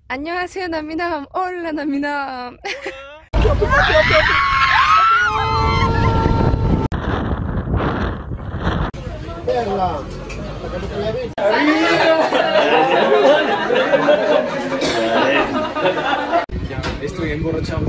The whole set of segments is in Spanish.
안녕하세요, 남미남. 올라, 남미남. Ya, estoy emborrachado.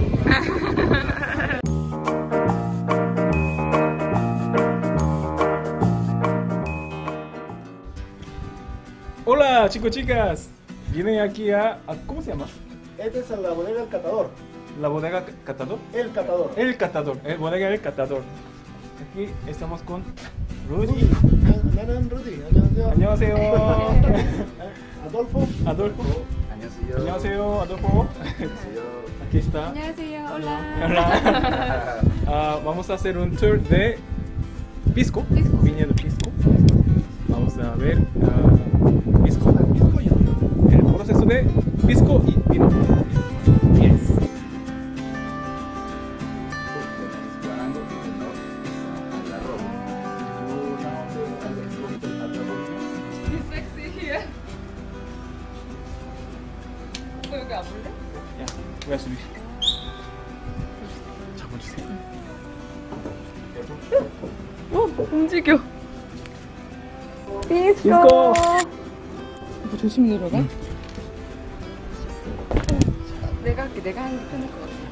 Hola chicos, chicas. Vienen aquí ¿cómo se llama? Esta es la bodega El Catador. La bodega Catador. El Catador. El Catador, bodega El Catador. Aquí estamos con Rudy. 나는 루디. 안녕하세요. Adolfo. Adolfo. 안녕하세요. 안녕하세요, Adolfo. Aquí está. 안녕하세요, 올라. Hola. Vamos a hacer un tour de pisco. Pisco. Viñedo pisco. Vamos a ver pisco. El proceso de pisco y vino. Yes. He's sexy here. 너 여기 안 볼래? 야, voy a subir. 잡아주세요. 움직여. pisco. pisco. 뭐 조심 들어가? 내가 할게. 내가 하는 게 편할 것 같아.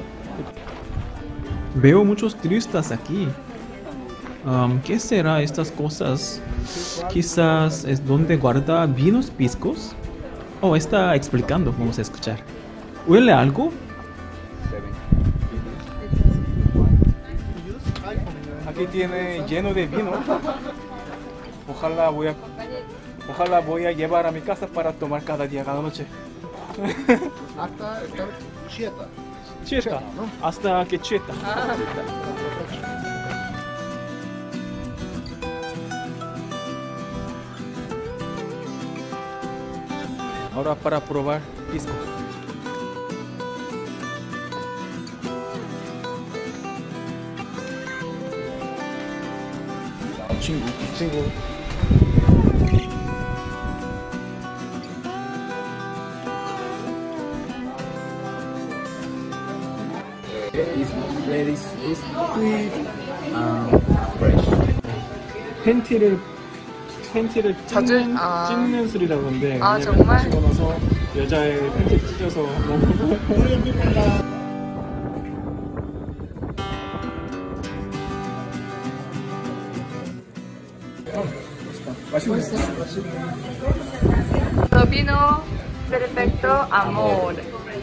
Veo muchos turistas aquí. ¿Qué será estas cosas? Quizás es donde guarda vinos piscos. Oh, está explicando. Vamos a escuchar. ¿Huele a algo? Aquí tiene lleno de vino. Ojalá voy a llevar a mi casa para tomar cada día, cada noche. Hasta estar quieta. Cheta, hasta que cheta. Ahora para probar pisco. 친구. It's very sweet and fresh. 팬티를 자주? 찢는 술이라고 하는데 아, 왜냐면 정말? 마시고 나서 여자의 팬티 찢어서 너무 맛있네. Vino perfecto amor.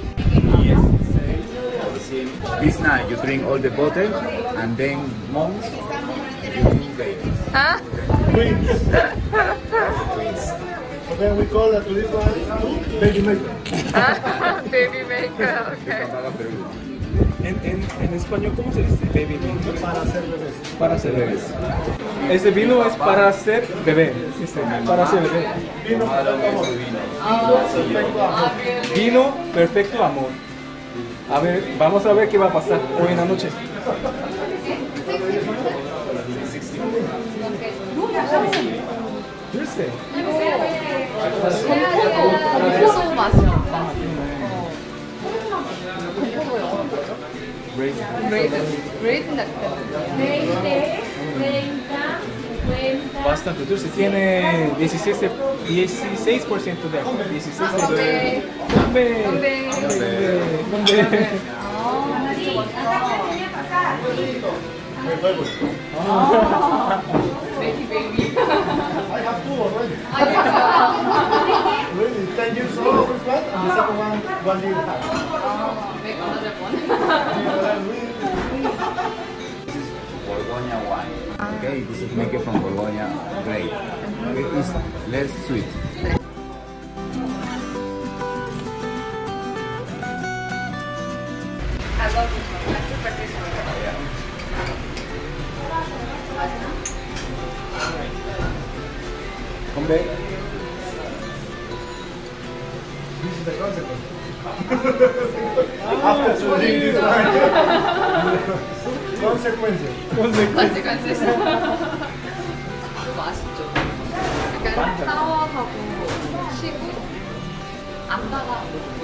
This night you drink all the bottle and then months you drink babies. 아? Twins. Then we call to this one baby maker. Baby maker, okay. En español, ¿cómo se dice? Baby maker. Para hacer bebés. Para hacer bebés. Ese vino es para hacer bebé. Para hacer bebé. Vino perfecto amor. Vino perfecto amor. A ver, vamos a ver qué va a pasar hoy en la noche. Dulce. 소금 맛이야. Raisin Bastante dulce. Tiene 16% de alcohol. 16% de... ¡Hombre! I have two already. Really, 10 years old, the first one, and the second one year and a half. Make another one. This is Borgoña wine. Okay, this is made from Borgoña grape. Okay, it's less sweet. I love this one. I prefer this one. ¡Hombre! This is the consequence. After drinking this wine. Consequences. consequences. 맛있죠. 약간 사워하고 시고 안 따가.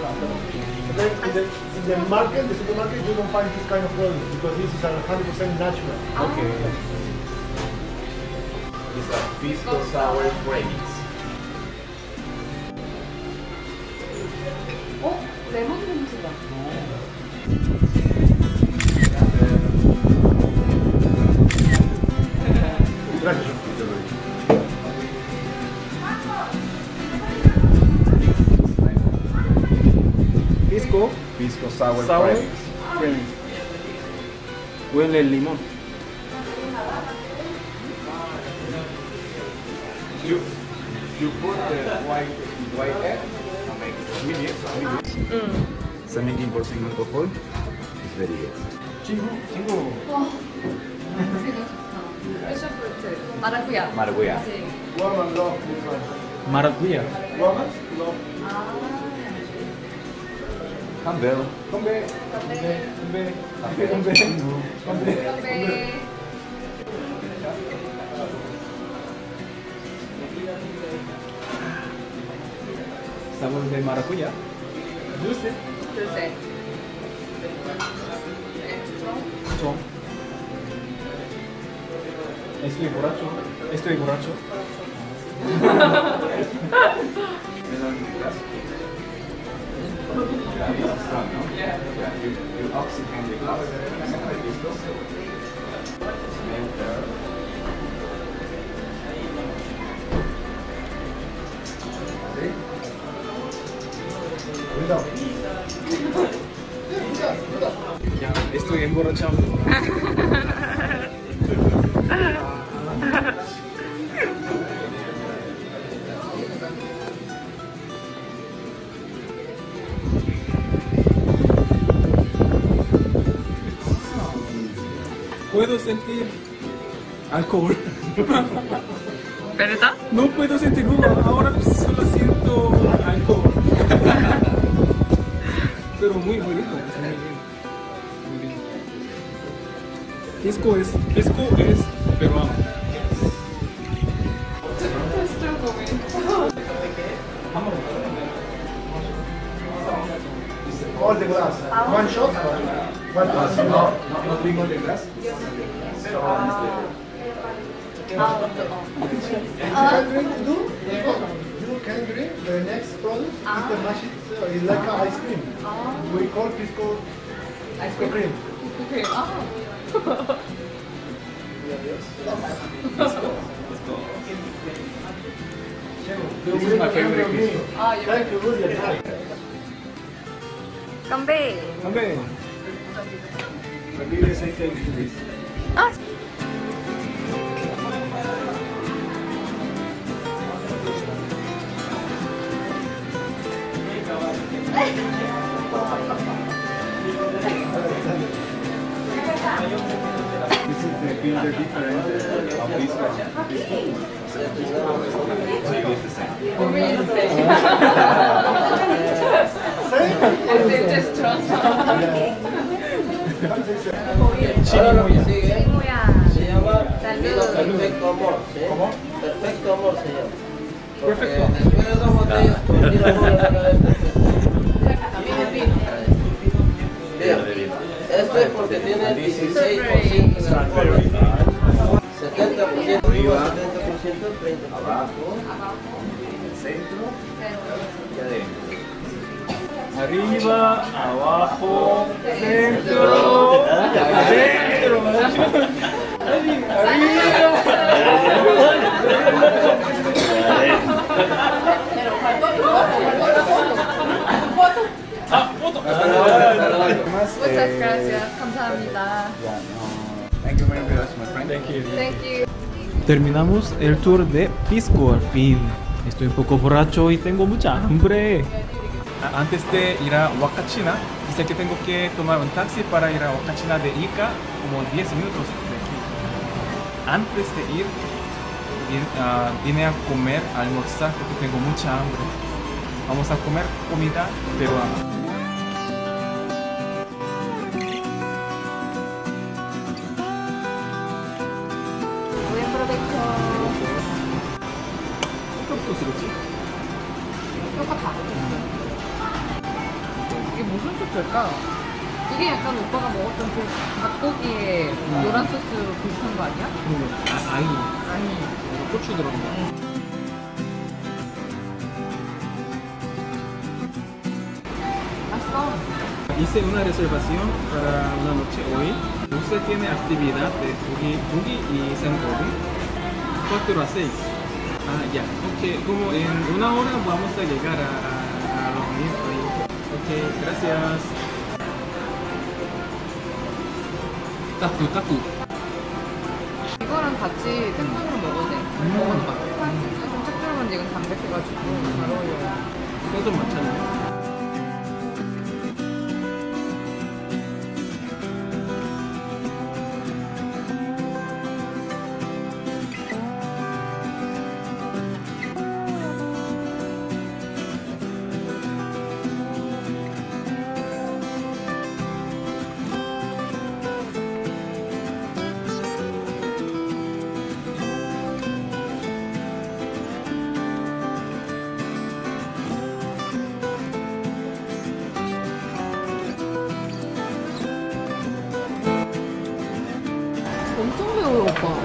In the market, the supermarket, you don't find this kind of product because this is 100% natural. Okay. It's a pisco sour premix. 어? 레몬 냄새가. Gracias. Pisco Pisco sour, sour premix. premix. Huele el limón. You put the white egg, medium. 17% alcohol. It's very good. 친구. 와. 되게 좋다. 패션프루트. 마라쿠야. Maracuya. 그치? Warm and love, this one. 마라쿠야. Warm and love. 아. Campbell. Come 건배. 건배. Sabor de maracuyá. Dulce. 글쎄. 엑스트로. Tom. Estoy borracho. Estoy borracho. Melon glass. Yeah, this is strong, no? Yeah. You oxygen the glass. Something like this. Smell there. See? Cuidado. Ya, estoy emborrachado. Puedo sentir alcohol. ¿Verdad? No puedo sentir jugo, ahora solo siento alcohol. Pero muy rico, está muy bien. Muy bien. Pisco es peruano. All the glass. One shot. One glass. No drink all the glass. You can drink the next product. It's the mashed. It's like an ice cream. We call pisco 아이스 cream. 크림. 아. This is my favorite pisco. 아, Thank you, William. 건배. Hombre. Aquí les hay que decir. 아. This is the builder different of this one. It's the same. just trust. Chirimoya. Se llama Salud. Perfecto Amor. ¿Cómo? Perfecto Amor se llama. Perfecto. Después de dos botellas, tira por la cabeza. Mira, esto es porque tiene 16% de alcohol. 70% arriba, 70% 30%. Abajo, centro y adentro. Arriba, abajo, centro, adentro. Muchas gracias. 감사합니다. Thank you very much, my friend. Thank you. Thank you. Terminamos el tour de Pisco al fin. Estoy un poco borracho y tengo mucha hambre. Antes de ir a Huacachina, dice que tengo que tomar un taxi para ir a Huacachina de Ica, como 10 minutos de aquí. Antes de ir, vine a comer, a almorzar porque tengo mucha hambre. Vamos a comer comida peruana. Buen provecho. 어떤 소스로지? 똑같아. 맛있을까? 이게 약간 오빠가 먹었던 그 닭고기의 노란 소스 비슷한 거 아니야? 아이. 아니. 고추 들어간 거. 맛있어. Hice una reservación para una noche hoy. Usted tiene actividad de boogie y sandboarding 4 a 6. Ah, ya. Ok, como en una hora vamos a llegar a dormir ahí. Ok, gracias. 따뚜. 이거랑 같이 생선으로 먹어도 돼. 먹어도 맛있어. 좀 짭조름한데 이건 담백해가지고 잘 어울려요. 생선 많잖아요. 엄청 매워요, 오빠.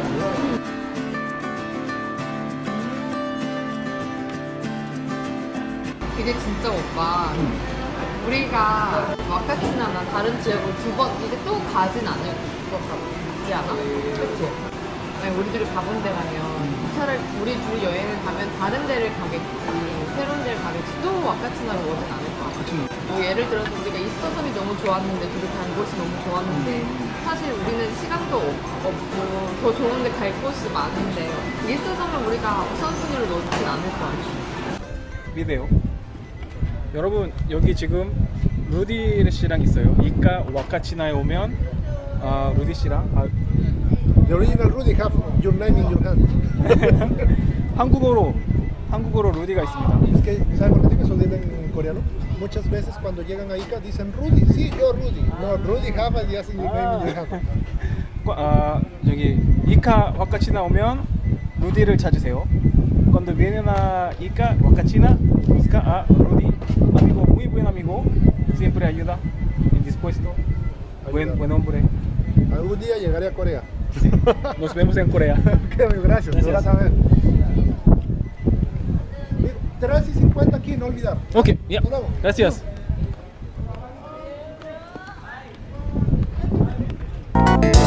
이게 진짜 오빠. 우리가 와카치나나 다른 지역을 두 번 이제 또 가진 않을 것 같지 않아? 그치? 아니, 우리들이 가본 데 가면 차라리 우리 둘이 여행을 가면 다른 데를 가겠지, 새로운 데를 가겠지, 또 와카치나로 오진 않을 것 같아. 뭐 예를 들어서 우리가 이스터섬이 너무 좋았는데, 둘이 간 곳이 너무 좋았는데, 사실 우리는 시간도 없고 더 좋은 데 갈 곳이 많은데 이스터섬을 우리가 우선순위로 놓진 않을 것 같아. 비데오. 여러분 여기 지금 루디 씨랑 있어요. 이까 와카치나에 오면 루디 씨랑 The original Rudy have your name in your hand. 한국어로 루디가 있습니다. Es que, ¿sabes por qué tiene eso de en coreano? Muchas veces cuando llegan a Ica dicen Rudy, sí, yo Rudy. No, Rudy have y hacen your name in your hand. 여기 이카 와카치나 오면 루디를 찾으세요. Cuando vienen a Ica Wakachina, busca a Rudy, amigo, muy buen amigo, siempre ayuda, indispuesto, buen hombre. Algún día llegaré a Corea. Sí. Nos vemos en Corea. Ok, amigo, gracias. Te vas a ver. 3.50 aquí, no olvidar. Ok, ya. Hasta luego. Gracias.